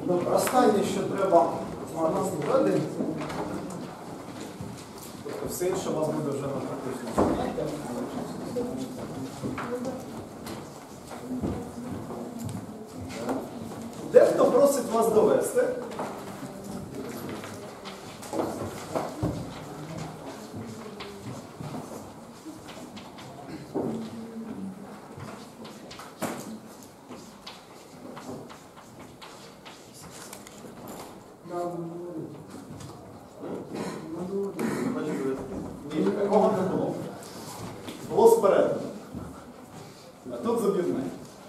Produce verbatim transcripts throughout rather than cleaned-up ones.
Добре, останнє, що треба мати зробити, тобто все інше у вас буде вже на практичному занятті. Дехто просить вас довести. Ні, такого не було. Було спереду. А тут з об'єднання.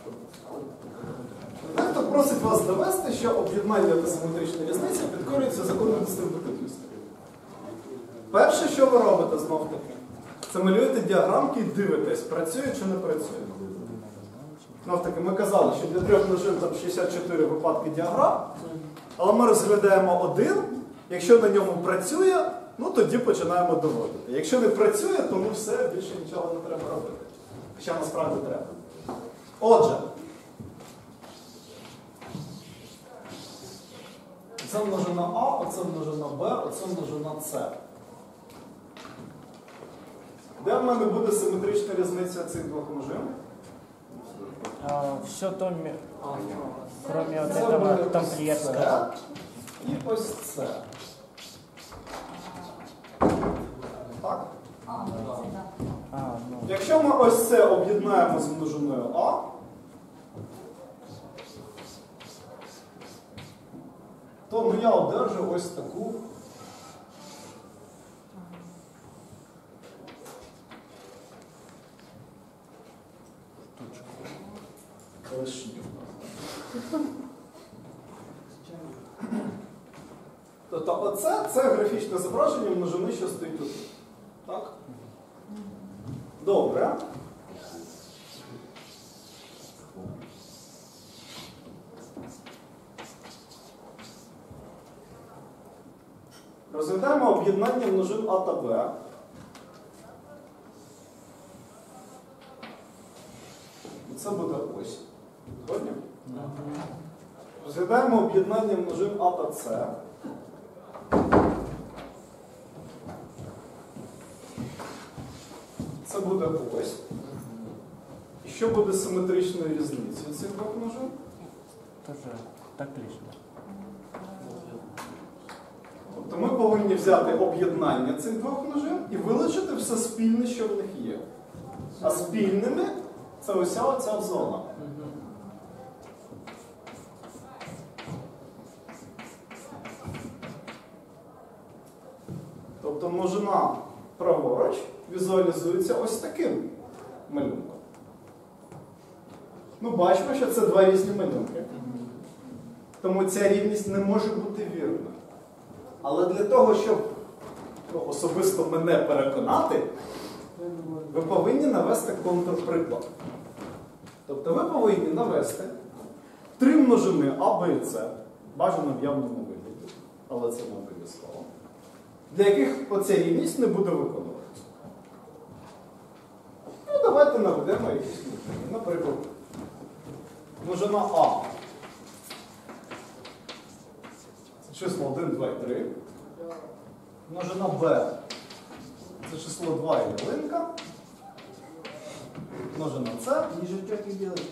Дехто просить вас довести, що об'єднання та симетрична різниця підкорюється законом дистрибутивності. Перше, що ви робите знов-таки, це малюєте діаграмки і дивитесь, працює чи не працює. Знов-таки, ми казали, що для трьох множин там шістдесят чотири випадки діаграм, але ми розглядаємо один, якщо на ньому працює, ну тоді починаємо доводити. Якщо не працює, то ну все, більше нічого не треба робити. Хоча насправді треба. Отже, це множина А, оце множина Б, оце множина С. Де в мене буде симетрична різниця цих двох множин? А, все то, ми- кроме вот Це этого буде тамплиерского. С і ось це. Так? А, ну, Якщо ми ось це об'єднаємо з множиною А, то ну, я одержу ось таку клешню. Тобто оце це графічне зображення множини, що стоїть тут. Так? Добре. Розглядаємо об'єднання множин А та Б. Це буде ось. Згодні? Розглядаємо об'єднання множин А та С. Це буде ось. І що буде симетричною різницею цих двох множин? тоже так лишнее. Тобто ми повинні взяти об'єднання цих двох множин і вилучити все спільне, що в них є. А спільними це ось ця зона. Тобто множина праворуч візуалізується ось таким малюнком. Ну, бачимо, що це два різні малюнки. Тому ця рівність не може бути вірною. Але для того, щоб ну, особисто мене переконати, ви повинні навести контрприклад. Тобто ви повинні навести три множини А, Б і С, бажано в явному вигляді, але це не обов'язково, для яких оця рівність не буде виконуватися. Ну, давайте наведемо якісь множини. Наприклад, множина А. Це число один, два і три. Множина Б. Це число два і ялинка. Множина С. Їжачок і білий.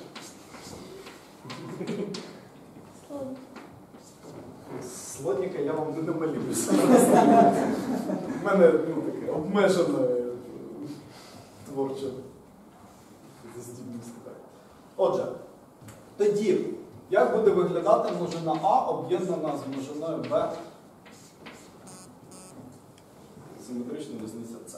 Слоніка я вам не намалююся. У мене ну, таке обмежене творче здібність. Отже, тоді, як буде виглядати множина А об'єднана з множиною Б? Симетрична різниця С.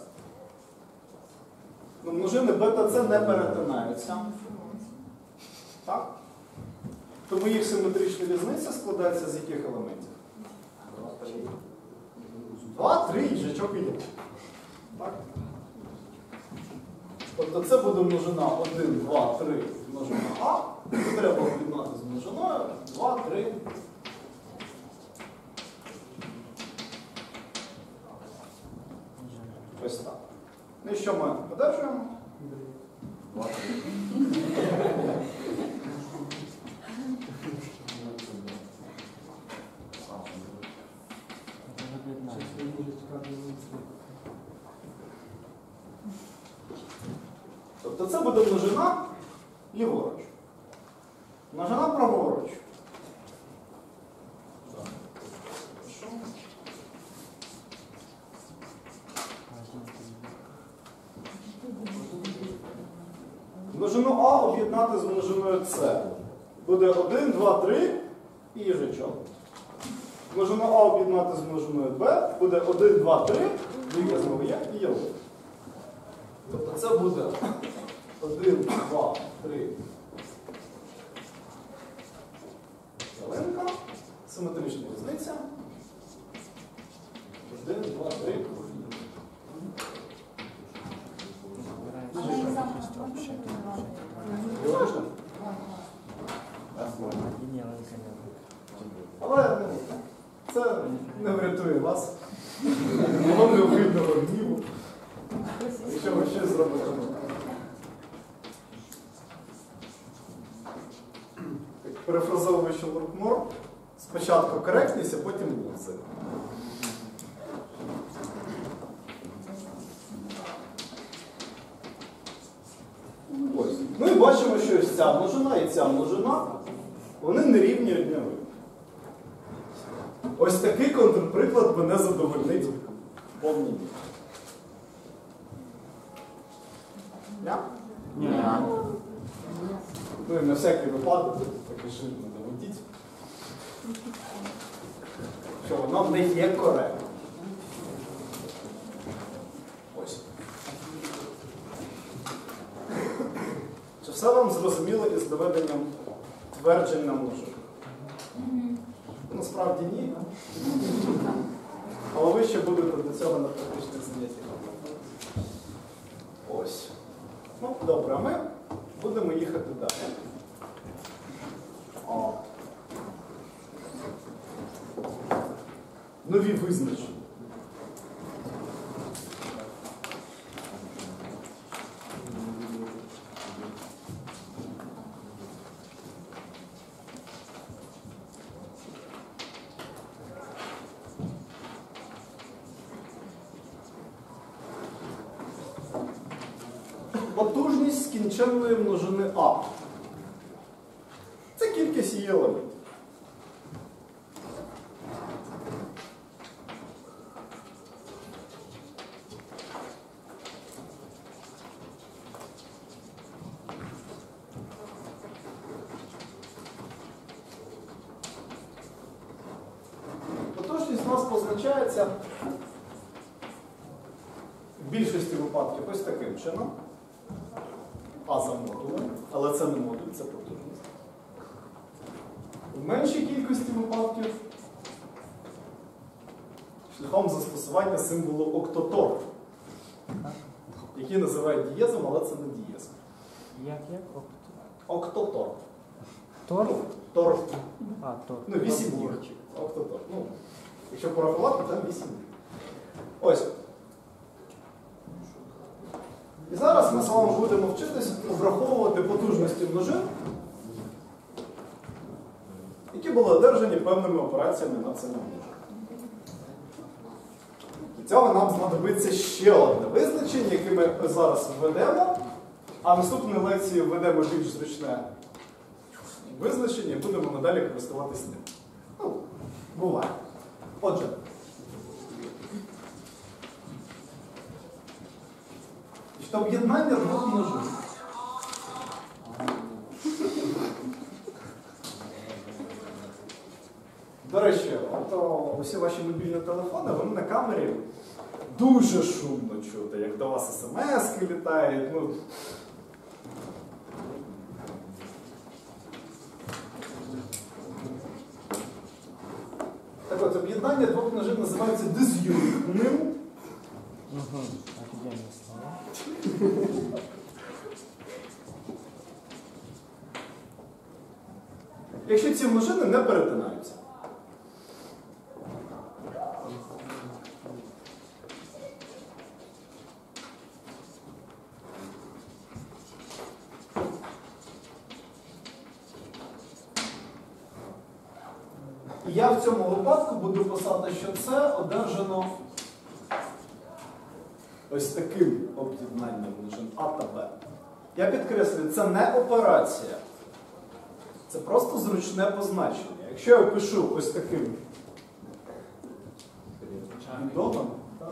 Ну, множини Б та С не перетинаються. Так? Тому їх симетрична різниця складається з яких елементів? Два, три, їжачок і є. Так? Тобто це буде множина один, два, три, множина А. Це треба об'єднати з множиною два, три. Ось так. Ну і що ми одержуємо? два, три. Тобто це буде множина ліворуч. Множина праворуч. Множину А об'єднати з множиною С. Буде один, два, три і їжачок. Множину А об'єднати з множиною Б буде один, два, три, двійка знову є і ялинка. Тобто це буде один, два, три. Ялинка. Симетрична різниця. один, два, три. Але ну, це не врятує вас. Воно не огидного гніву. Якщо ви щось зробите. Перефразовуючи Луркмор, спочатку коректність, а потім лузи. Ось. Ну і бачимо, що ось ця множина і ця множина, вони не рівні одні одному. Ось такий контрприклад мене задовольнить повній мірі. Ня? Ні. Ну і на всякий випадок, такий шильд не доведіть, що воно не є коректно. Ось. Чи все вам зрозуміло із доведенням тверджень на множину? Насправді ні. Але ви ще будете до цього на практичних заняттях. Ось. Ну, добре, а ми будемо їхати далі. О. Нові визначення. Потужність скінченної множини А. Це кількість її елементів. Потужність у нас позначається в більшості випадків ось таким чином. А за модулем, але це не модуль, це потужність. В меншій кількості випадків шляхом застосування символу октотор, який називають дієзом, але це не дієз. Як як? Октотор. Тор? Тор. А, тор. Ну, вісім днів. Октотор. Ну, якщо порахувати, там вісім днів. Ось. І зараз ми з вами будемо вчитись обраховувати потужності множин, які були одержані певними операціями на це множин. Для цього нам знадобиться ще одне визначення, яке ми зараз введемо, а в наступній лекції введемо більш зручне визначення і будемо надалі користуватися ним. Ну, буває. Отже. Об'єднання двох множин. До речі, от усі ваші мобільні телефони, вони на камері дуже шумно чути, як до вас смс-ки літають. Ну. Так от, об'єднання двох множин називається диз'юнктним. Угу. Офігенні слова. Якщо ці множини не перетинаються. І я в цьому випадку буду писати, що це одержано ось таким об'єднанням множин А та Б. Я підкреслюю, це не операція. Це просто зручне позначення. Якщо я пишу ось таким відомим,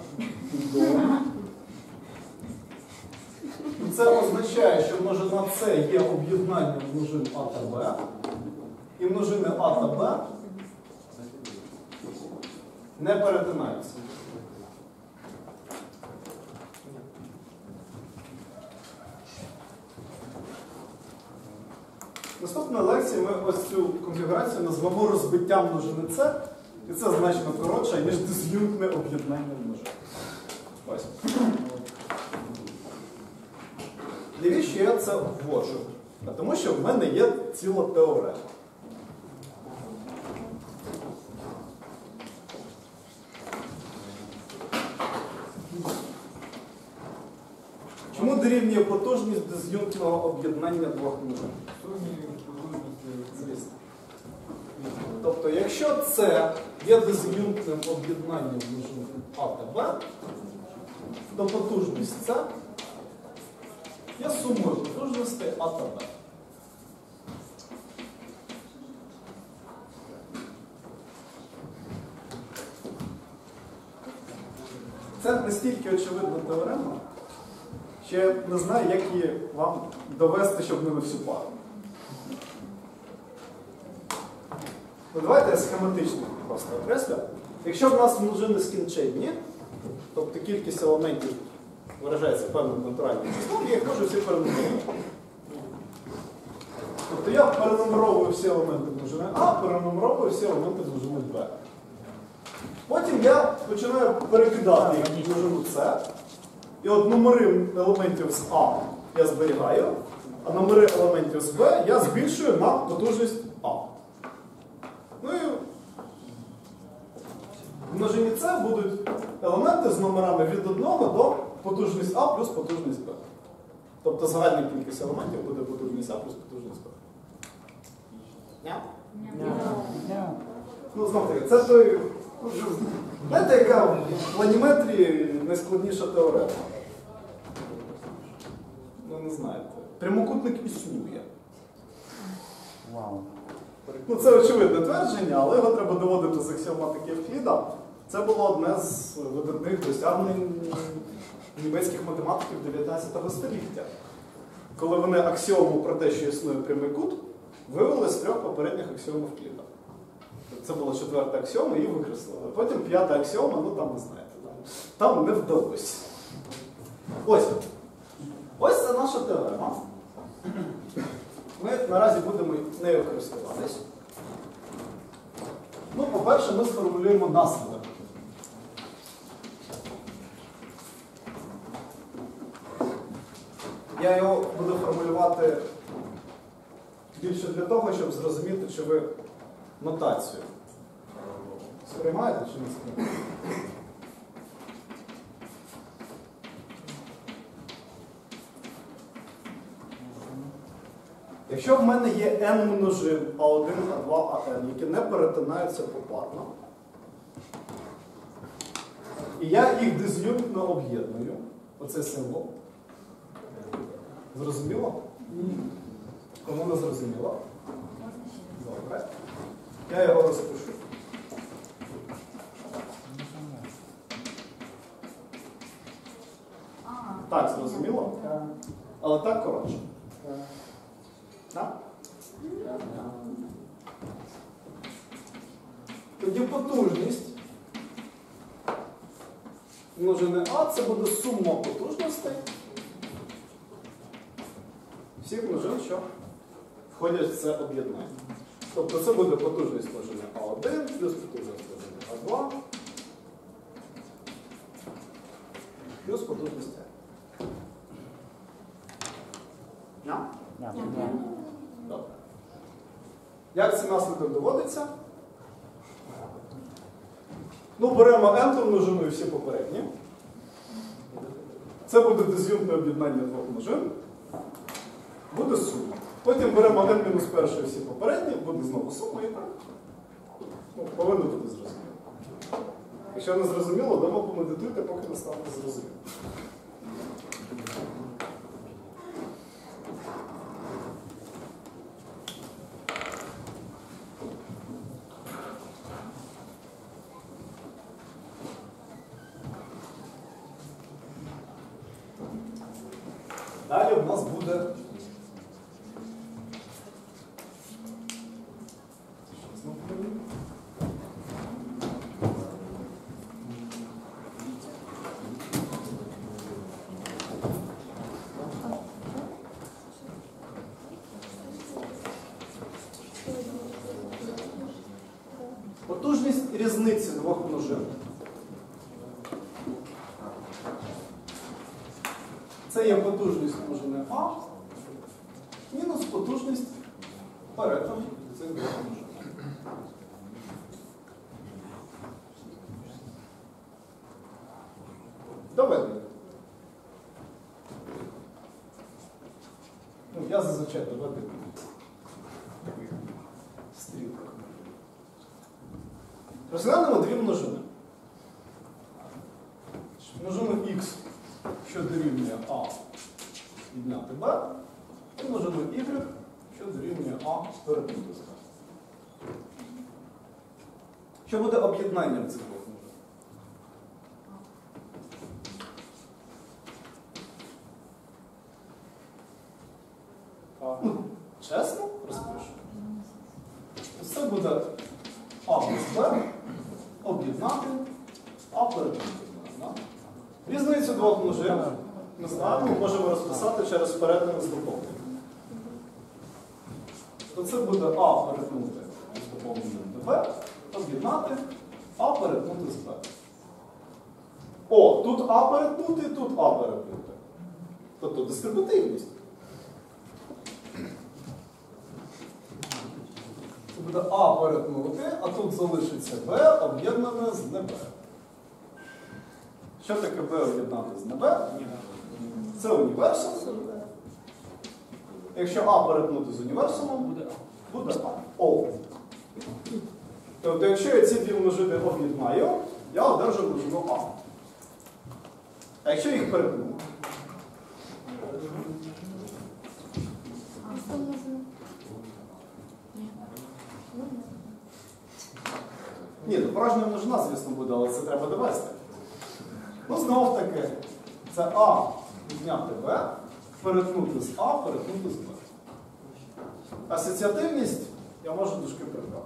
це означає, що множина С є об'єднанням множин А та Б, і множини А та Б не перетинаються. Наступної лекції ми ось цю конфігурацію назвемо розбиттям множини С, і це значно коротше, ніж диз'юнктне об'єднання множин. Ось. Навіщо я це вводжу? Тому що в мене є ціла теорема. Чому дорівнює потужність диз'юнктного об'єднання двох множин? Тобто, якщо це є диз'юнктним об'єднанням множин А та Б, то потужність С є сумою потужностей А та Б. Це настільки очевидна теорема, що я не знаю, як її вам довести, щоб не на всю пару. Ну, давайте я схематично просто окреслю. Якщо в нас множини скінченні, тобто кількість елементів виражається певним натуральним числом, я їх можу всі перенумеровувати. Тобто я перенумеровую всі елементи множини А, перенумеровую всі елементи множини Б. Потім я починаю перекидати їх в множину С, і от номери елементів з А я зберігаю, а номери елементів з Б я збільшую на потужність А. Ну і в множині С будуть елементи з номерами від одного до потужність А плюс потужність Б. Тобто загальна кількість елементів буде потужність А плюс потужність Б. Ня? Ня. Ну, знов таки, це той... Знаєте, яка в планіметрії найскладніша теорема? Ну, не знаєте. Прямокутник існує. Вау. Ну, це очевидне твердження, але його треба доводити з аксіоматики Евкліда. Це було одне з видатних досягнень німецьких математиків дев'ятнадцятого століття. Коли вони аксіому про те, що існує прямий кут, вивели з трьох попередніх аксіом Евкліда. Це була четверта аксіома, її викреслили. Потім п'ята аксіома, ну там не знаєте, там, там не вдалося. Ось. Ось це наша теорема. Ми наразі будемо нею користуватись. Ну, по-перше, ми сформулюємо наслідок. Я його буду формулювати більше для того, щоб зрозуміти, чи ви нотацію сприймаєте чи не сприймаєте. Якщо в мене є n множин а один, а два, а n, які не перетинаються попарно, і я їх диз'юнктно об'єдную, оцей символ, зрозуміло? Ні. Кому не зрозуміло? Добре. Я його розпишу. Так, зрозуміло? Але так коротше. Так? Тоді потужність множини А це буде сума потужностей всіх множин, що входять в це об'єднання. Тобто це буде потужність множини А один плюс потужність множини А два плюс потужність А. Ня. Добре. Як цей наслідок доводиться? Ну, беремо n множину і всі попередні. Це буде диз'юнктне об'єднання двох множин. Буде сума. Потім беремо n мінус перше і всі попередні, буде знову сума і так. Ну, повинно бути зрозуміло. Якщо не зрозуміло, дома помедитуйте, поки не стане зрозуміло. буде. Потужність різниці двох множин. Це є потужність множини А мінус потужність перетину цих двох множин. Доведення. Ну, я зазвичай доведення. Стрілка. Розглянемо дві множини. Множину х, що дорівнює А відняти Б, і множину y, що дорівнює А перетнути з Б. Що буде об'єднанням цих двох множин? Ну, чесно розпишу. Це буде А плюс Б об'єднати А перетнути з Б. Різницю двох множин ми знаємо, ми можемо розписати через перетин з доповненням. То це буде А перетнути з доповненням до Б, об'єднати А перетнути з Б. О, тут А перетнути, тут А перетнути. Тобто дистрибутивність. Це буде А перетнути, а тут залишиться Б об'єднане з НБ. Що таке Б об'єднати з НБ? Це універсум. Якщо А перетнути з універсумом, буде А. Буде А. О. Тобто, якщо я ці дві множини об'єднаю, я одержу множину А. А якщо їх перетну? Ні, ну порожня множина, звісно, буде, але це треба довести. Ну, знову таки, це А відняти Б, перетнути з А, перетнути з Б. Асоціативність я можу дужки прибрати.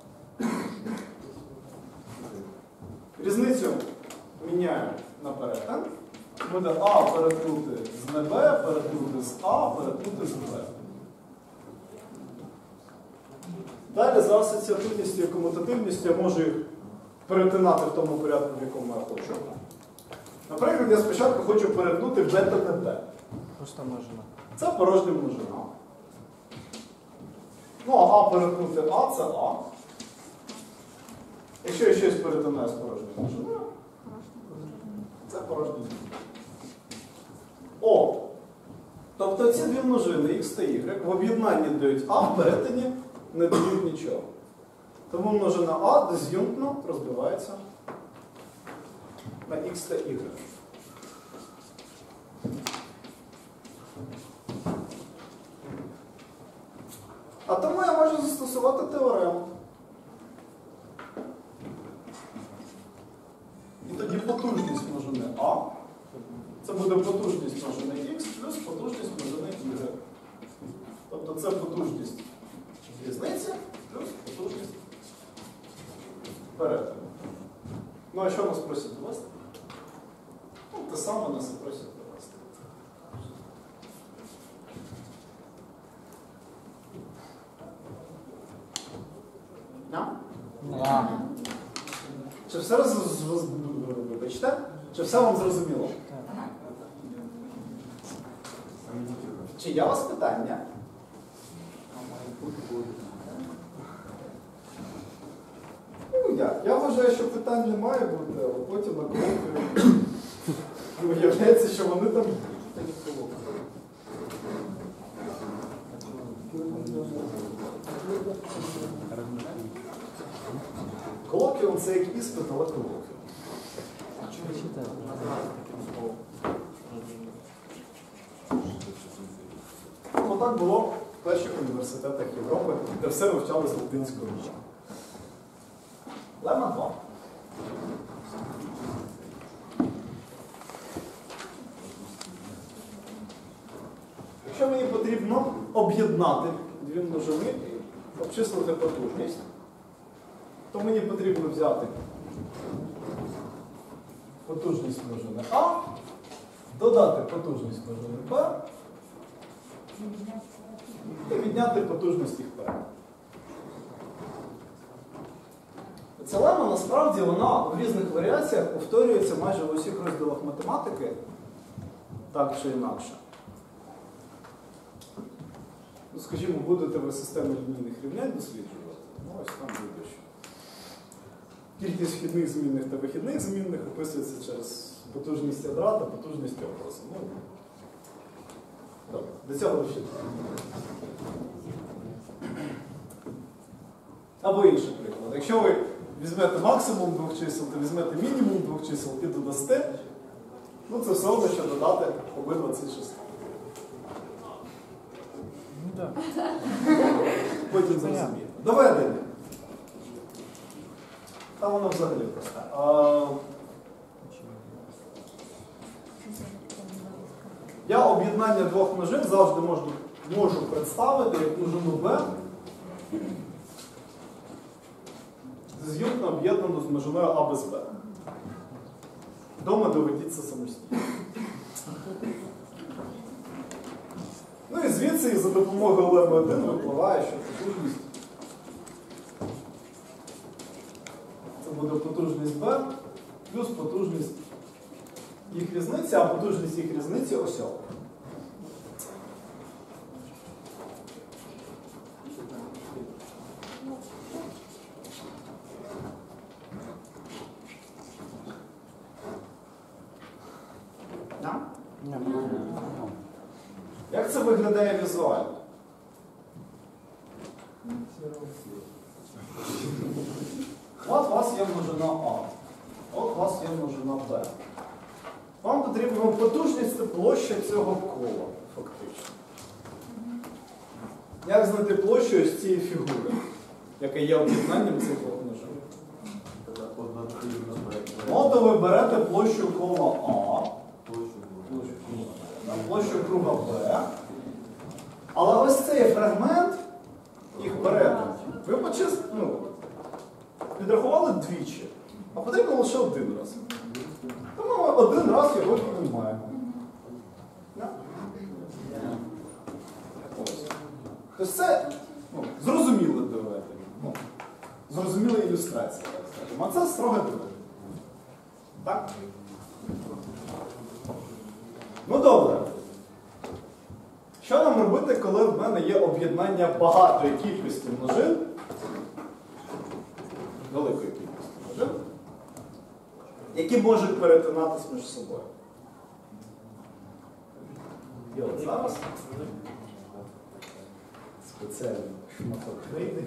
Різницю міняю на перетин. Буде А перетнути з НБ, перетнути з А, перетнути з Б. Далі за асоціативністю і комутативністю я можу їх перетинати в тому порядку, в якому я хочу. Наприклад, я спочатку хочу перетнути Б та НБ. Просто множина. Це порожня множина. Ну, а А перетнути А – це А. Якщо я щось перетинаю з порожньою множиною, це порожня множина. О! Тобто ці дві множини, х та y, в об'єднанні дають А, в перетині не дають нічого. Тому множина А диз'юнктно розбивається на х та y. А тому я можу застосувати теорему. І тоді потужність множини А, це буде потужність множини х плюс потужність множини y. Тобто це потужність різниці плюс потужність перетину. Ну а що нас просять довести? Ну, те саме нас і просять довести. Да? Да. Чи все роз... Вибачте? Чи все вам зрозуміло? Чи є у вас питання? Ну як? Я вважаю, що питань не має бути, але потім на колоквію виявляється, що вони там є. Колоквіум – це як іспит, але колоквіум. Ну так було в перших університетах Європи, де все вивчали з латинською мовою. Лема два. Якщо об'єднати дві множини і обчислити потужність, то мені потрібно взяти потужність множини А, додати потужність множини Б і відняти потужність їх П. Ця лема, насправді, вона в різних варіаціях повторюється майже в усіх розділах математики, так чи інакше. Ну, скажімо, будете ви систему лінійних рівнянь досліджувати, ну ось там буде що. Кількість вхідних змінних та вихідних змінних описується через потужність ядра та потужність опору. Ну, добре, до цього ще. Або інший приклад. Якщо ви візьмете максимум двох чисел, то візьмете мінімум двох чисел і додасте, ну це все одно, що додати обидва ці числа. Ну так. Потім зрозумієте. Доведення. Там воно взагалі просте. А... Я об'єднання двох множин завжди можу, можу представити як множину B з'юмно об'єднану з множиною А без Б. Дома доведіть це самостійно. Ну і звідси за допомогою леми один випливає, що потужність це буде потужність B плюс потужність їх різниці, а потужність їх різниці ось о. Як це виглядає візуально? От у вас є множина А. От у вас є множина Б. Вам потрібна потужність це площа цього кола, фактично. Як знайти площу ось цієї фігури, яка є об'єднанням цих двох множин? От ви берете площу кола А, площу круга Б, але ось цей фрагмент їх перетину ви почис... ну, підрахували двічі, а потрібно лише один раз. Тому ми один раз його піднімаємо. Тобто це ну, зрозуміле доведення. Ну, зрозуміла ілюстрація, так скажемо. А це строге доведення. Так? Ну добре. Що нам робити, коли в мене є об'єднання багатої кількості множин, великої кількості множин, які можуть перетинатися між собою? І от зараз спеціальний шматок крейди.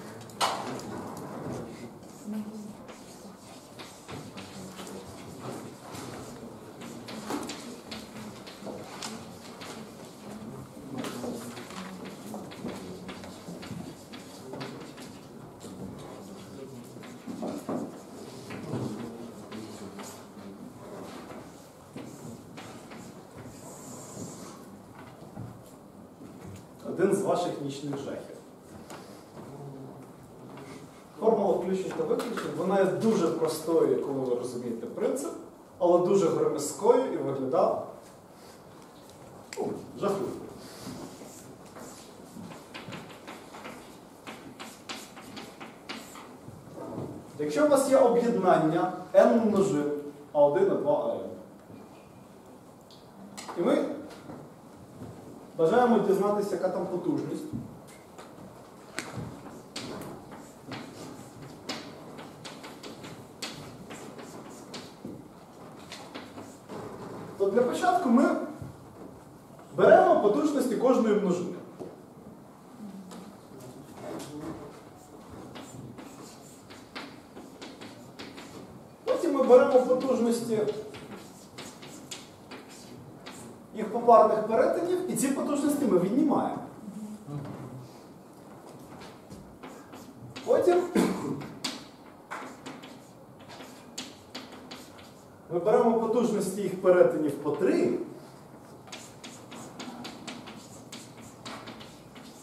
Один з ваших нічних жахів. Формула включень та виключень, вона є дуже простою, коли ви розумієте принцип, але дуже громіздкою і виглядає ну, жахливо. Якщо у вас є об'єднання n множин а один, а два, а n, і ми бажаємо дізнатися, яка там потужність. То для початку ми беремо потужності кожної множини. Потім ми беремо потужності їх попарних перетинів, і ці потужності ми віднімаємо. Потім ми беремо потужності їх перетинів по три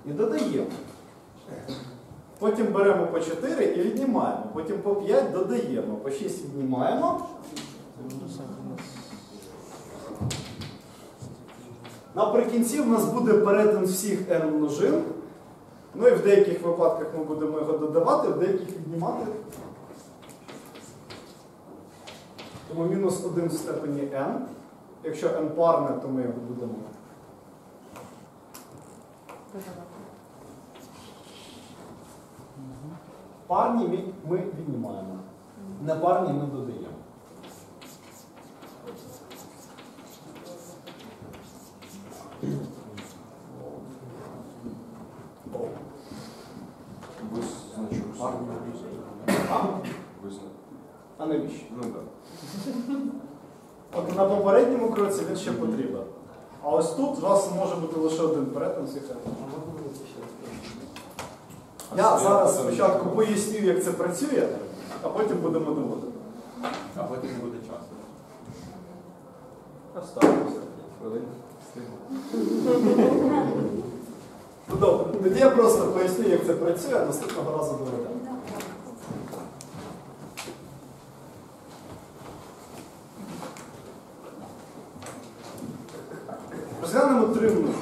і додаємо. Потім беремо по чотири і віднімаємо. Потім по п'ять додаємо. По шість віднімаємо. Наприкінці в нас буде перетин всіх n множин. Ну і в деяких випадках ми будемо його додавати, в деяких віднімати. Тому мінус один в степені n. Якщо n парне, то ми його будемо. Парні ми, ми віднімаємо. Непарні ми додаємо. Значок. А? Визнак. А навіщо? Ну так. От на попередньому кроці він ще потрібен. А ось тут у вас може бути лише один перетин всіх n. Я зараз спочатку поясню, як це працює, а потім будемо доводити. А потім не буде часу. Оставимося. Хвилин. Ну добре, тоді я просто поясню, як це працює, а наступного разу доведемо. Розглянемо три множини.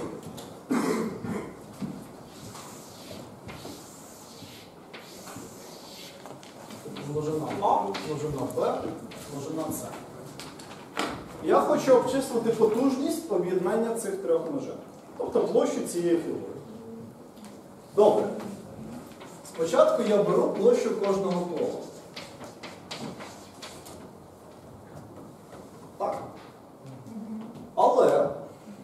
Множина А, множина Б, множина С. Я хочу обчислити потужність об'єднання цих трьох множин. Тобто площу цієї фігури. Добре. Спочатку я беру площу кожного кола. Так. Але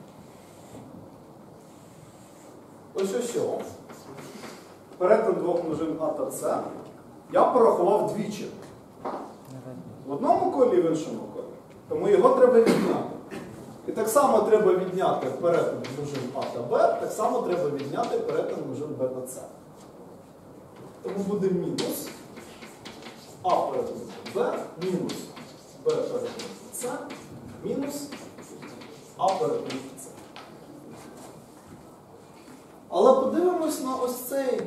ось ось ось. Перетин двох множин А та С я порахував двічі. В одному колі і в іншому колі. Тому його треба відняти. І так само треба відняти перетин множин А та Б, так само треба відняти перетин множин Б та С. Тому буде мінус А перетин Б, мінус Б перетин С, мінус А перетин С. Але подивимось на ось цей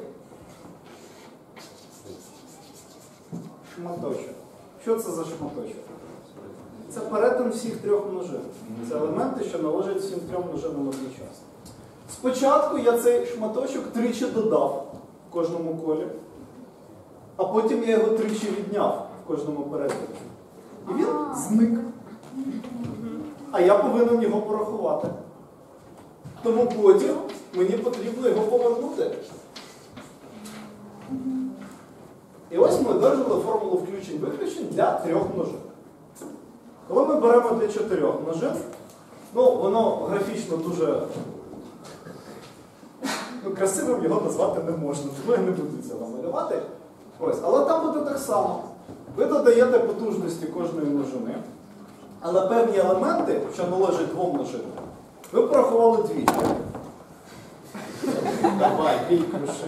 шматочок. Що це за шматочок? Це перетин всіх трьох множин. Це елементи, що належать всім трьом множинам одночасно. Спочатку я цей шматочок тричі додав в кожному колі, а потім я його тричі відняв в кожному перетині. І він зник. А я повинен його порахувати. Тому потім мені потрібно його повернути. І ось ми одержали формулу включень-виключень для трьох множин. Коли ми беремо для чотирьох множин, ну, воно графічно дуже ну, красивим його назвати не можна, тому я не буду цього малювати. Ось, але там буде так само. Ви додаєте потужності кожної множини, але певні елементи, що належать двом множинам, ви порахували двічі. Давай, бій, круши.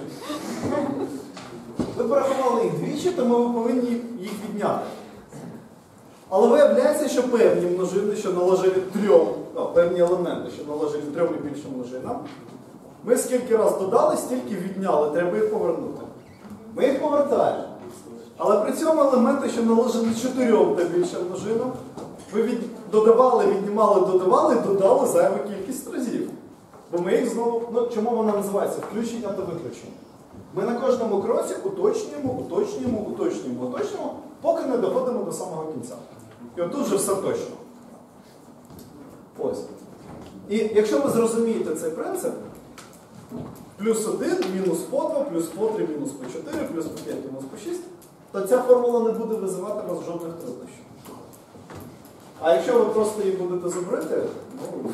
Ви порахували їх двічі, тому ви повинні їх відняти. Але виявляється, що певні множини, що належать трьом, ну, певні елементи, що належать трьом і більшим множинам, ми скільки раз додали, стільки відняли, треба їх повернути. Ми їх повертаємо. Але при цьому елементи, що належали чотирьом та більшим множинам, ви від... додавали, віднімали, додавали, додали зайву кількість разів. Бо ми їх знову, ну чому вона називається? Включення та виключення. Ми на кожному кроці уточнюємо, уточнюємо, уточнюємо, уточнюємо, поки не доходимо до самого кінця. І отут вже все точно. Ось. І якщо ви зрозумієте цей принцип, плюс один, мінус по два, плюс по три, мінус по чотири, плюс по п'ять, мінус по шість, то ця формула не буде визивати вас жодних труднощів. А якщо ви просто її будете зубрити, ну,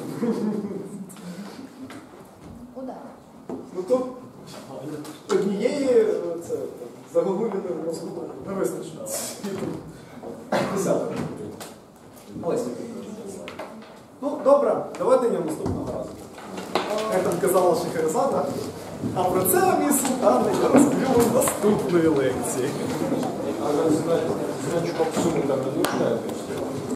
ну то однієї це, загогуліної мозку не вистачить. Десяток. Ось. Ну, добре, давайте його наступного разу. Як там казала Шахерезада, а про це, мій султане, я розповім в наступної лекції. А значком суммы там разрушается?